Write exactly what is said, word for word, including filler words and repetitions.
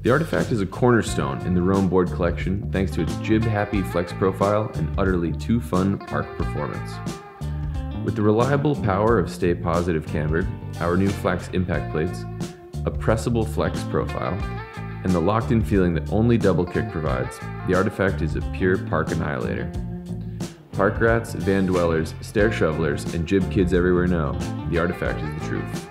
The Artifact is a cornerstone in the Rome board collection thanks to its jib-happy flex profile and utterly too fun park performance. With the reliable power of Stay Positive Camber, our new Flax Impact Plates, a pressable flex profile, and the locked-in feeling that only double kick provides, the Artifact is a pure park annihilator. Park rats, van dwellers, stair shovelers, and jib kids everywhere know, the Artifact is the truth.